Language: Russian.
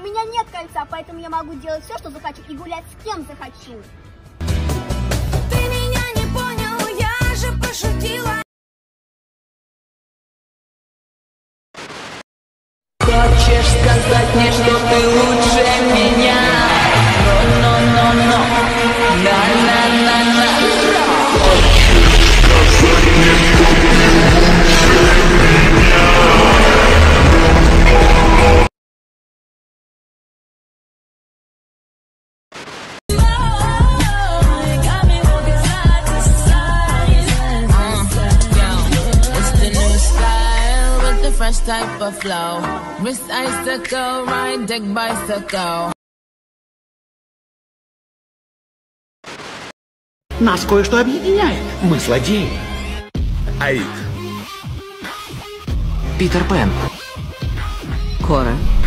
меня нет кольца, поэтому я могу делать все, что захочу, и гулять с кем захочу. Ты меня не понял, я же пошутила. Хочешь сказать мне, что ты лучше меня? Но, на-на-на-на. Хочешь сказать мне, что ты лучше меня? Fresh type of flow, wrist icicle, ride deck bicycle. Нас кое-что объединяет. Мы злодеи. Аид. Питер Пен. Кора.